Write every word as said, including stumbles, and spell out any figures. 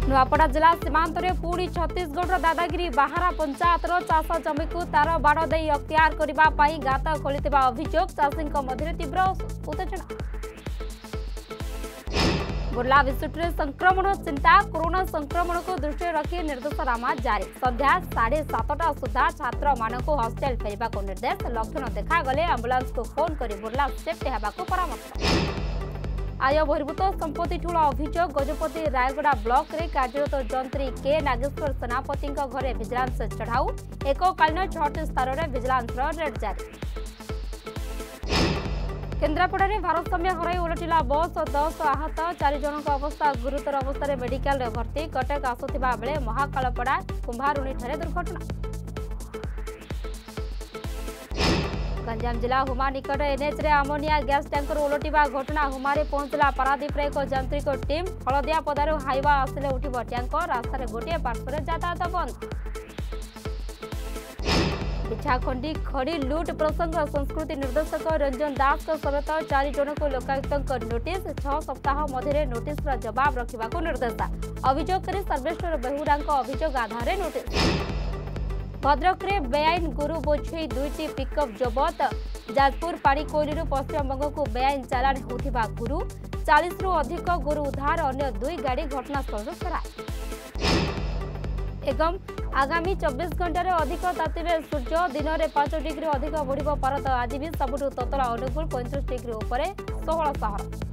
नुआपड़ा जिला सीमांत में पुणी छत्तीसगढ़ दादागिरी बाहारा पंचायतर चाष जमी को तार बाड़ दे अख्तियार करने गात खोली अभियोग चाषी मध्य तीव्र उत्तेजना। बुर्ला विस्फोट संक्रमण चिंता कोरोना संक्रमण को दृष्टि रखी निर्देशनामा जारी। संध्या साढ़े सातटा सुधा छात्र मानक हॉस्टेल फेरवा को निर्देश। लक्षण देखागले आंबुलांस को फोन कर बुर्ला सेफ्टी होगा परामर्श। आय बहिर्भूत संपत्ति ठूल अभियोग गजपति रायगड़ा ब्लॉक रे कार्यरत जंत्री के नागेश्वर सेनापति घरे विजिलेंस चढ़ाऊ। एककालीन छठी स्तर में विजिलेंस रेड जारी। केन्द्रापड़ा में भारसाम्य हराई उलटिला बस दस आहत चार जन अवस्था गुरुतर अवस्था मेडिकल भर्ती। कटक आसुवा बेले महाकालपड़ा कुंभारुणी ठारे दुर्घटना। गंजाम जिला हुमा निकट एनएच रे अमोनिया गैस टैंकर उलटिवा घटना। हुमारे पहुंचला पारादीप रे एक यांत्रिक टीम। हलदिया पदारू हाइवा आसिले उठिब टैंकर। रास्तार गोटे पार्श्व यातायात बंद। बिछाखंडी खड़ी लुट प्रसंग संस्कृति निर्देशक रंजन दास समेत चार जन को लोकायुक्त नोटिस। छह सप्ताह मध्य नोटिस जवाब रखा निर्देश। अभियोग कर सर्वेश्वर बेहुरा अभियोग आधार नोटिस। भद्रक रे बेआईन गुरु बोझे दुईटी पिकअप जबत। जाजपुर पाड़ी कोईलू पश्चिमबंग को बेआईन चालाण होथिबा गुरु। चालीस रु अधिक गुरु उद्धार। अन्य दुई गाड़ी घटनास्थल फेरार। एवं आगामी चौबीस घंटे अधिक तातीबे सूर्य। दिन में पांच डिग्री अधिक बढ़ पारत। आज भी सबुठ ततला अनुकूल पैंतीस डिग्री उपरे षोहल सहर।